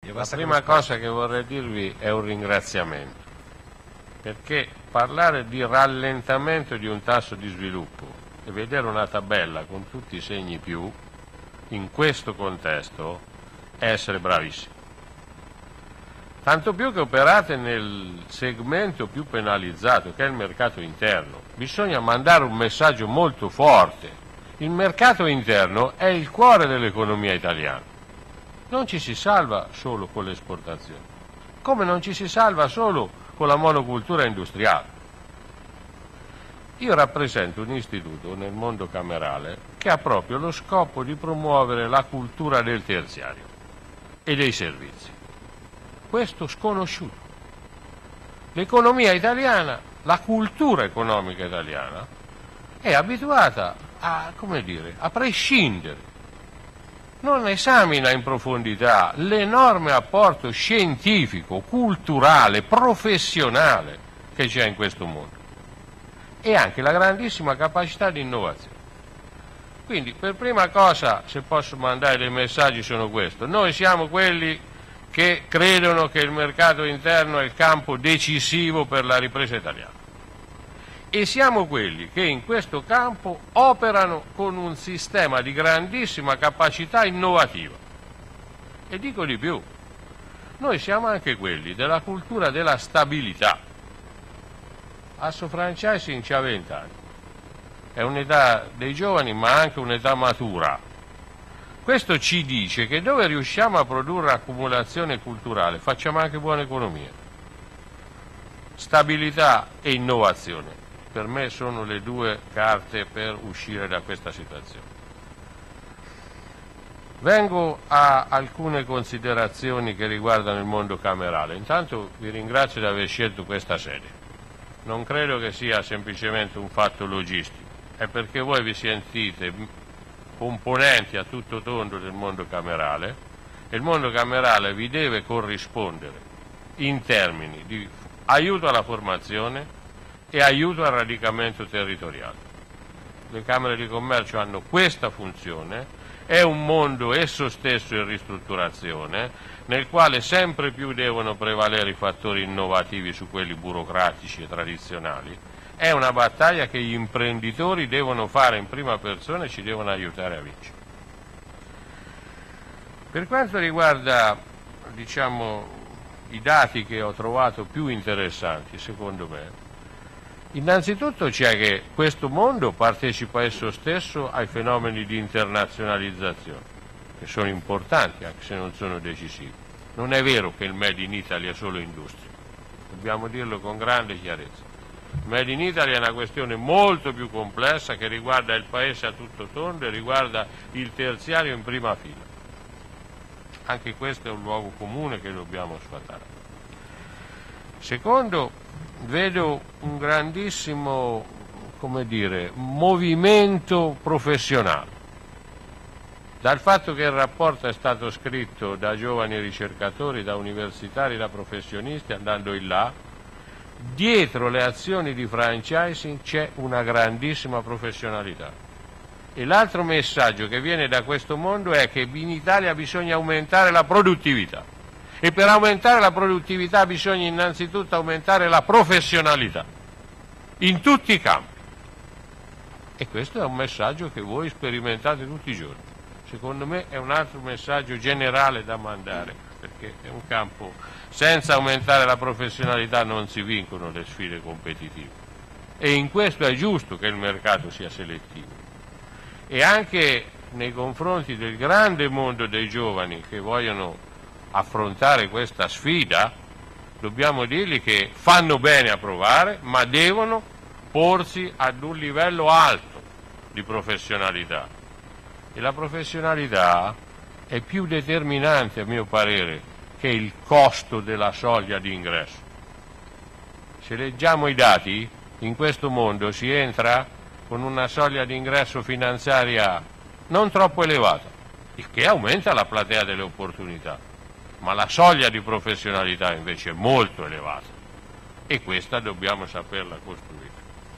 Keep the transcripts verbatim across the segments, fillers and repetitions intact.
La prima cosa che vorrei dirvi è un ringraziamento, perché parlare di rallentamento di un tasso di sviluppo e vedere una tabella con tutti i segni più in questo contesto è essere bravissimi. Tanto più che operate nel segmento più penalizzato, che è il mercato interno. Bisogna mandare un messaggio molto forte. Il mercato interno è il cuore dell'economia italiana. Non ci si salva solo con le esportazioni, come non ci si salva solo con la monocultura industriale. Io rappresento un istituto nel mondo camerale che ha proprio lo scopo di promuovere la cultura del terziario e dei servizi. Questo sconosciuto. L'economia italiana, la cultura economica italiana è abituata a, come dire, a prescindere. Non esamina in profondità l'enorme apporto scientifico, culturale, professionale che c'è in questo mondo e anche la grandissima capacità di innovazione. Quindi, per prima cosa, se posso mandare dei messaggi, sono questo. Noi siamo quelli che credono che il mercato interno è il campo decisivo per la ripresa italiana. E siamo quelli che in questo campo operano con un sistema di grandissima capacità innovativa. E dico di più, noi siamo anche quelli della cultura della stabilità. Asso Franchising c'ha vent'anni, è un'età dei giovani ma anche un'età matura. Questo ci dice che dove riusciamo a produrre accumulazione culturale facciamo anche buona economia. Stabilità e innovazione, per me sono le due carte per uscire da questa situazione. Vengo a alcune considerazioni che riguardano il mondo camerale. Intanto vi ringrazio di aver scelto questa sede. Non credo che sia semplicemente un fatto logistico, è perché voi vi sentite componenti a tutto tondo del mondo camerale e il mondo camerale vi deve corrispondere in termini di aiuto alla formazione e aiuto al radicamento territoriale. Le Camere di Commercio hanno questa funzione, è un mondo esso stesso in ristrutturazione, nel quale sempre più devono prevalere i fattori innovativi su quelli burocratici e tradizionali. È una battaglia che gli imprenditori devono fare in prima persona e ci devono aiutare a vincere. Per quanto riguarda, diciamo, i dati che ho trovato più interessanti, secondo me, innanzitutto c'è che questo mondo partecipa esso stesso ai fenomeni di internazionalizzazione, che sono importanti anche se non sono decisivi. Non è vero che il Made in Italy è solo industria, dobbiamo dirlo con grande chiarezza. Il Made in Italy è una questione molto più complessa che riguarda il paese a tutto tondo e riguarda il terziario in prima fila. Anche questo è un luogo comune che dobbiamo sfatare. Secondo, vedo un grandissimo, come dire, movimento professionale. Dal fatto che il rapporto è stato scritto da giovani ricercatori, da universitari, da professionisti, andando in là, dietro le azioni di franchising c'è una grandissima professionalità. E l'altro messaggio che viene da questo mondo è che in Italia bisogna aumentare la produttività. E per aumentare la produttività bisogna innanzitutto aumentare la professionalità, in tutti i campi. E questo è un messaggio che voi sperimentate tutti i giorni. Secondo me è un altro messaggio generale da mandare, perché è un campo, senza aumentare la professionalità non si vincono le sfide competitive. E in questo è giusto che il mercato sia selettivo. E anche nei confronti del grande mondo dei giovani che vogliono affrontare questa sfida, dobbiamo dirgli che fanno bene a provare, ma devono porsi ad un livello alto di professionalità. E la professionalità è più determinante, a mio parere, che il costo della soglia di ingresso. Se leggiamo i dati, in questo mondo si entra con una soglia di ingresso finanziaria non troppo elevata, il che aumenta la platea delle opportunità. Ma la soglia di professionalità invece è molto elevata e questa dobbiamo saperla costruire.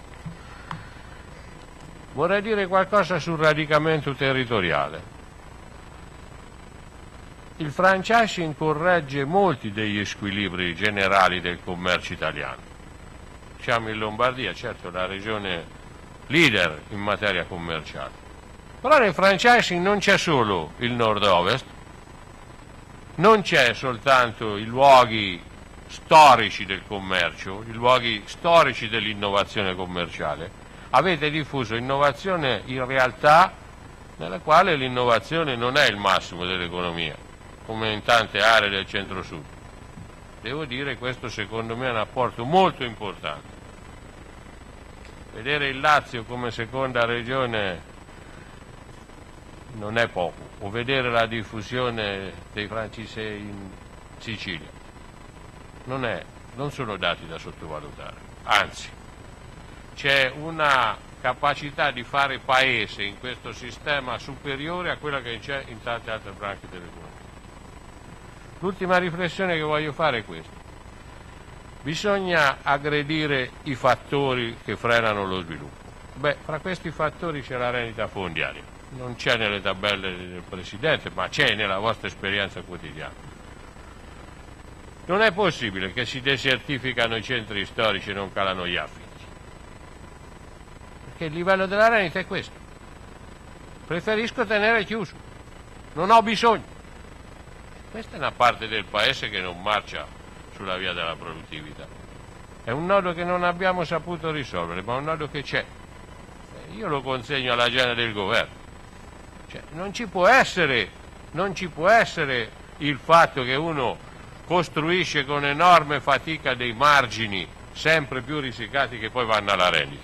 Vorrei dire qualcosa sul radicamento territoriale. il franchising corregge molti degli squilibri generali del commercio italiano. Siamo in Lombardia, certo la regione leader in materia commerciale, però nel franchising non c'è solo il nord-ovest, non c'è soltanto i luoghi storici del commercio, i luoghi storici dell'innovazione commerciale. Avete diffuso innovazione in realtà nella quale l'innovazione non è il massimo dell'economia, come in tante aree del centro-sud. Devo dire questo secondo me è un apporto molto importante. Vedere il Lazio come seconda regione non è poco, o vedere la diffusione dei franchisei in Sicilia non, è, non sono dati da sottovalutare, anzi c'è una capacità di fare paese in questo sistema superiore a quella che c'è in tante altre branche dell'economia. L'ultima riflessione che voglio fare è questa: bisogna aggredire i fattori che frenano lo sviluppo. Beh, fra questi fattori c'è la rendita fondiaria, non c'è nelle tabelle del Presidente, ma c'è nella vostra esperienza quotidiana. Non è possibile che si desertificano i centri storici e non calano gli affitti, perché il livello della rendita è questo. Preferisco tenere chiuso, non ho bisogno. Questa è una parte del paese che non marcia sulla via della produttività. È un nodo che non abbiamo saputo risolvere, ma è un nodo che c'è. Io lo consegno all'agenda del governo. Cioè, non ci può essere, non ci può essere il fatto che uno costruisce con enorme fatica dei margini sempre più risicati che poi vanno alla rendita.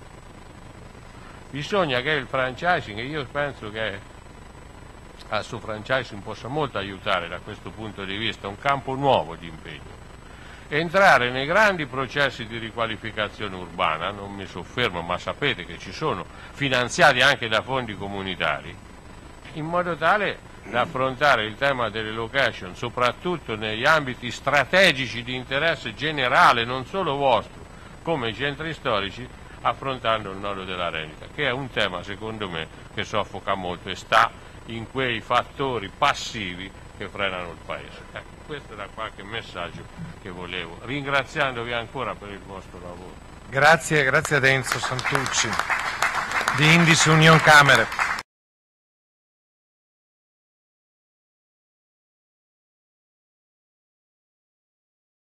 Bisogna che il franchising, e io penso che al suo franchising possa molto aiutare da questo punto di vista, un campo nuovo di impegno, entrare nei grandi processi di riqualificazione urbana, non mi soffermo, ma sapete che ci sono, finanziati anche da fondi comunitari, in modo tale da affrontare il tema delle location, soprattutto negli ambiti strategici di interesse generale, non solo vostro, come i centri storici, affrontando il nodo della rendita, che è un tema, secondo me, che soffoca molto e sta in quei fattori passivi che frenano il Paese. Ecco, questo era qualche messaggio che volevo, ringraziandovi ancora per il vostro lavoro. Grazie, grazie ad Enzo Santucci di Indice Union Camere.